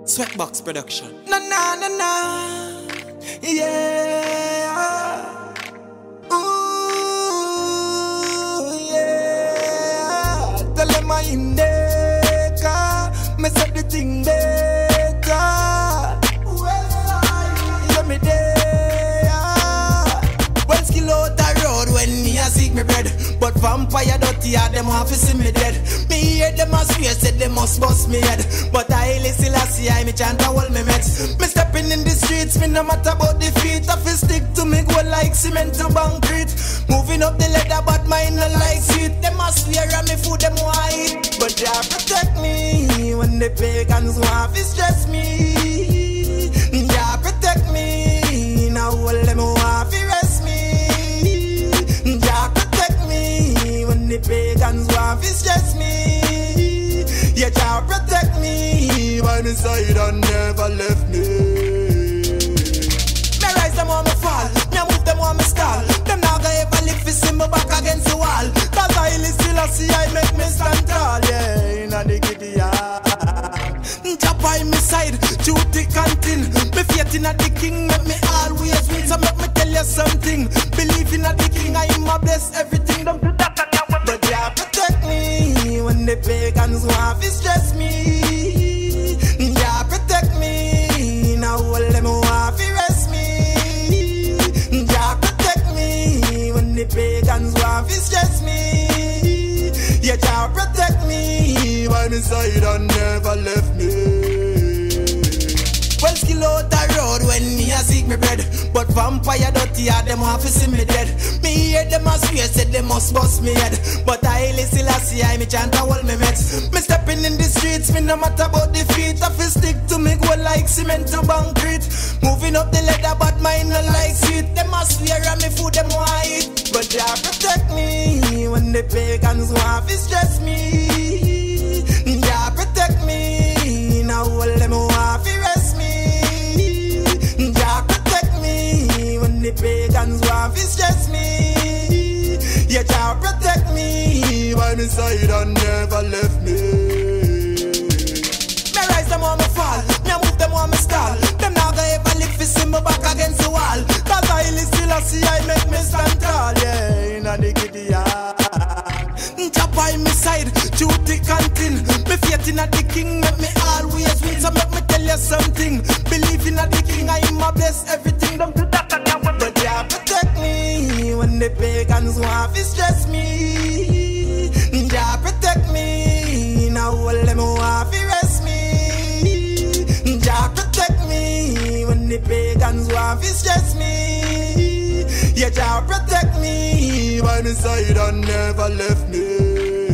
Sweatbox Production. Na na na na, yeah. Ooh, yeah. Tell them I in there, me set the thing better. Let me there. Well, skill out the road when me a seek me bread. But vampire dirty, them want to see me dead. Me hear them a swear, said they must bust me head. But I still see I me chant a hold me meds. Me stepping in the streets, me no matter about the feet. I feel stick to me go like cement to concrete. Moving up the ladder, but mine no like sweet. Them a swear at me food, them want eat. But Jah protect me when the pagans want to stress me. Jah protect me, now all them want to rest me. Jah protect me when the pagans want to stress me. Yeah, Jah protect me by my side and never left me. Me rise them on me fall, me move them on me stall. Them now gonna ever live to see me back against the wall. Cause I still see I make me stand tall. Yeah, inna the giddy yard. Jah by my side, duty canteen. Me faith inna the king make me always win. So make me tell you something. Believe inna the king, I am a bless everything. Them to that and yeah. But Jah protect me when the pagans want to stress me. Jah protect me, now all them want to rest me. Jah protect me when the pagans want to stress me. Yeah, Jah protect me by my side and never left me. Well, skill out the road when me a seek me bread. But vampire dirty, them want to see me dead. Me hear them a swear, said they must bust me head. But I still see I me chant a hold me meds. Me stepping in the streets, me no matter about the feet. I feel stick to me go like cement to concrete. Moving up the ladder, but mine no like sweet. Them a swear at me food, them want eat. But Jah protect me when the pagans want to stress me. Jah protect me, now all them want to rest me. Jah protect me when the pagans want to stress me. Yeah, Jah protect me by my side and never left me. Me rise them on me fall, me move them on me stall. Them now gonna ever live to see me back against the wall. Cause I still see I make me stand tall. Yeah, inna the giddy yard. Jah by my side, duty canteen. Me faith inna the king make me always win. So make me tell you something. Believe inna the king, I am a bless everything. Them to that and yeah. But Jah protect me when the pagans want to stress me. Jah protect me, now all them want to rest me. Jah protect me when the pagans want to stress me. Yeah, Jah protect me by my side and never left me.